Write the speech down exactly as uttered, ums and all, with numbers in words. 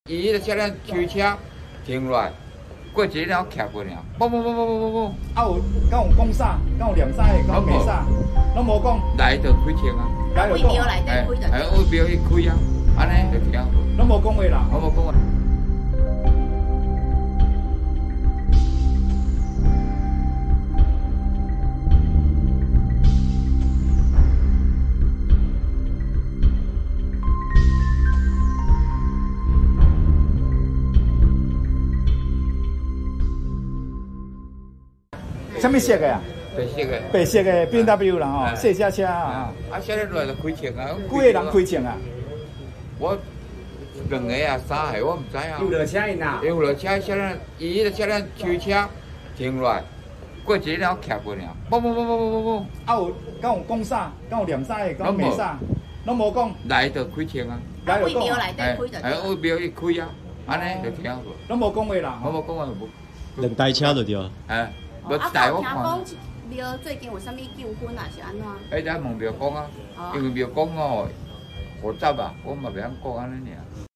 伊迄个车辆抽车停落来，过一了徛过尔，嘣嘣嘣嘣嘣嘣嘣。 啊有，敢有讲啥？敢有念啥的？敢有骂啥？拢无讲。 来就开枪啊！ 来就讲。 哎，哎，我标去开啊，安尼就停。 拢无讲话啦。 我无讲话。 什么色的啊？ 白色的。 白色的 B M W 啦吼，细车车啊。 啊，现在落来就开枪啊！ 几个人开枪啊？ 我两个啊，三个我唔知啊。 有落车因啊？ 有落车，车辆伊迄个车辆抽车停落来，过一了徛过尔，嘣嘣嘣嘣嘣嘣嘣。 啊有，敢有讲啥？敢有念啥的？敢有骂啥？拢无讲。 来就开枪啊！ 来就讲。 哎，哎，我标去开啊，安尼就停。 拢无讲话啦。 我无讲话无。 两台车就对了。 哎。 无一台我看。 庙最近有啥物纠纷啊？是安怎？ 哎，咱问庙讲啊，因为庙讲哦，复杂啊，我嘛袂晓讲安尼尔。